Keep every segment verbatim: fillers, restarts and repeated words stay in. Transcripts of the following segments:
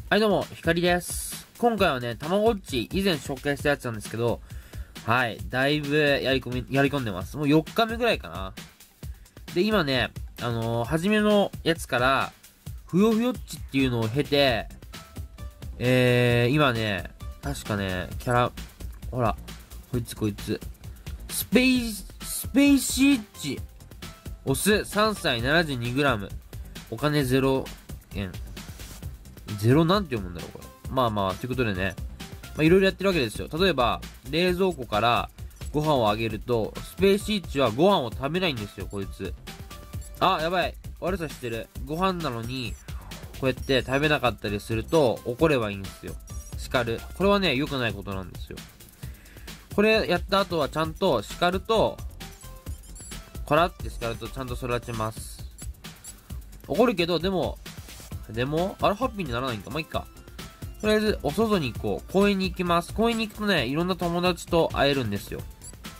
はいどうも、ひかりです。今回はね、たまごっち以前紹介したやつなんですけど、はい、だいぶやり込み、やり込んでます。もうよっかめぐらいかな。で、今ね、あのー、初めのやつから、ふよふよっちっていうのを経て、えー、今ね、確かね、キャラ、ほら、こいつこいつ、スペイ、スペイシーッチ、オスさんさい ななじゅうにグラム、お金ゼロえん。ゼロなんて読むんだろう、これ。まあまあ、ということでね。まあ、いろいろやってるわけですよ。例えば、冷蔵庫からご飯をあげると、スペーシーチはご飯を食べないんですよ、こいつ。あ、やばい。悪さしてる。ご飯なのに、こうやって食べなかったりすると、怒ればいいんですよ。叱る。これはね、良くないことなんですよ。これやった後はちゃんと叱ると、こらって叱るとちゃんと育ちます。怒るけど、でも、でも、あれハッピーにならないんか。まあ、いっか。とりあえず、お外に行こう。公園に行きます。公園に行くとね、いろんな友達と会えるんですよ。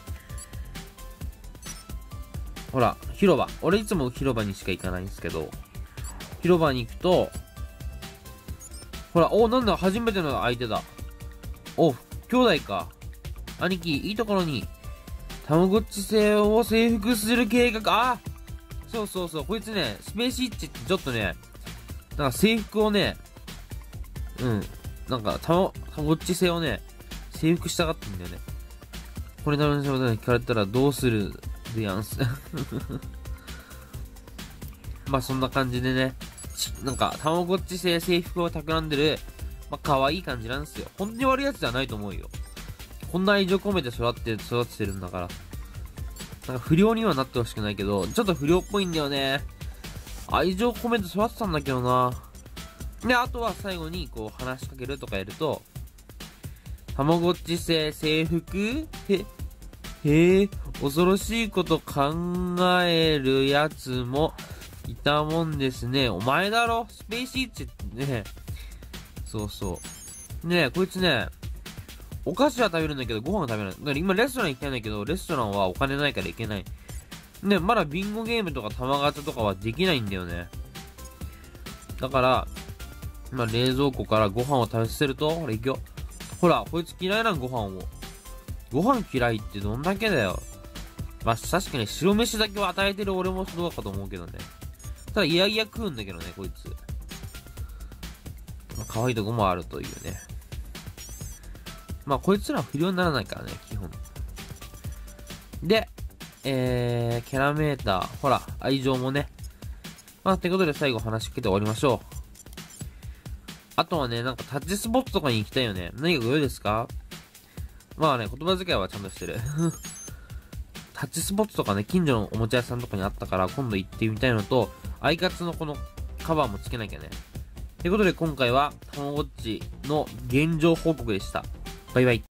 ほら、広場。俺いつも広場にしか行かないんですけど、広場に行くと、ほら、お、なんだ、初めての相手だ。お、兄弟か。兄貴、いいところに、たまごっち星を征服する計画、あそうそうそう、こいつね、スペーシーッチってちょっとね、なんか制服をね、うん。なんか、たま、たまごっち星をね、征服したがってんだよね。これなのに聞かれたらどうするでやんす。まあそんな感じでね、なんか、たまごっち星制服を企んでる、まあ可愛い感じなんですよ。本当に悪いやつじゃないと思うよ。こんな愛情込めて育って、育ててるんだから。なんか不良にはなってほしくないけど、ちょっと不良っぽいんだよね。愛情込めて育てたんだけどな。で、あとは最後にこう話しかけるとかやると、たまごっち製制服へ、へえ、恐ろしいこと考えるやつもいたもんですね。お前だろスペーシーチってね。そうそう。ねえ、こいつね、お菓子は食べるんだけどご飯は食べない。だから今レストラン行きたいんだけど、レストランはお金ないから行けない。ね、まだビンゴゲームとか玉ガチャとかはできないんだよね。だから、まあ、冷蔵庫からご飯を食べさせると、ほら、行くよ。ほら、こいつ嫌いなご飯を。ご飯嫌いってどんだけだよ。まあ、確かに白飯だけを与えてる俺もそうかと思うけどね。ただ、いやいや食うんだけどね、こいつ。まあ、可愛いとこもあるというね。まあ、こいつらは不良にならないからね、基本。で、えー、キャラメーター。ほら、愛情もね。まあ、ってことで最後話しかけて終わりましょう。あとはね、なんかタッチスポットとかに行きたいよね。何かご用ですか？まあね、言葉遣いはちゃんとしてる。タッチスポットとかね、近所のおもちゃ屋さんとかにあったから、今度行ってみたいのと、アイカツのこのカバーもつけなきゃね。ということで今回は、たまごっちの現状報告でした。バイバイ。